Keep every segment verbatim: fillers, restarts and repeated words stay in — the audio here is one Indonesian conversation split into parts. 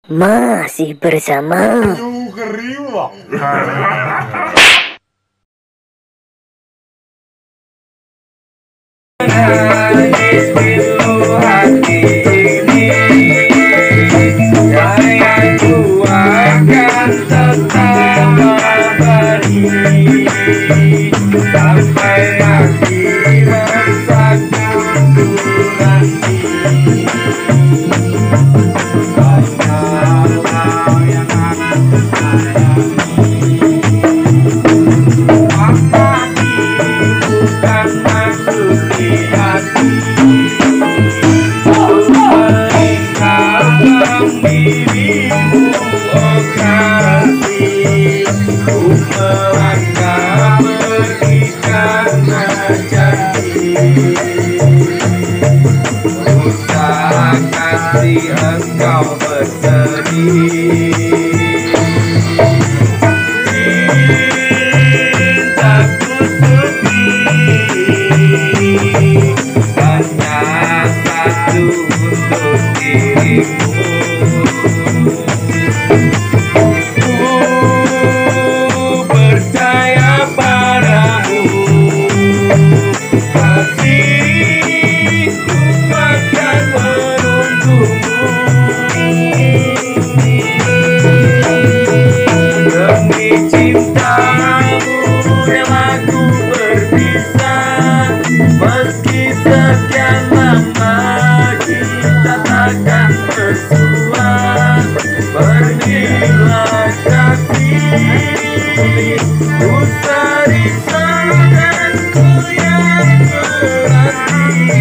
Masih bersama Aduh, keriwak. Nangis pilu hati ini, sayangku akan tetap abadi sampai akhir masaku nanti. Kau yang aku sayangi, apalagi bukan maksud di hati untuk meninggalkan dirimu, oh kasih. Ku melangkah pergi karena janji, usah kasih engkau bersedih. Cintaku sepi, hanya satu untuk dirimu. Ku percaya padamu, kasihku akan menunggumu. Demi cintamu rela ku berpisah, meski sekian lama kita takkan bersua. Pergilah kasih, ku risaukanku yang berarti.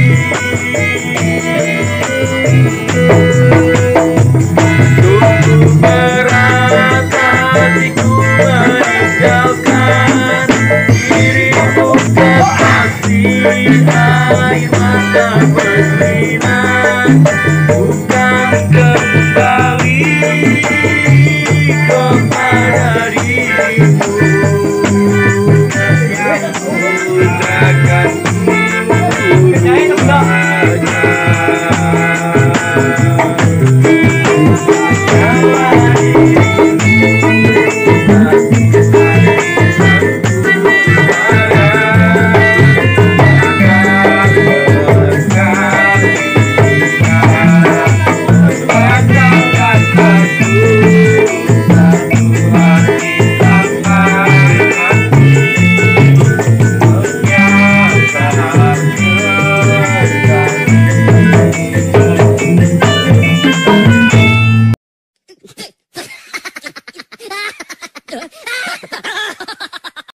Sungguh berat hatiku meninggalkan dirimu, kekasih. Air mata berlinang, bukan kembali kepada dirimu yang putrakan Ha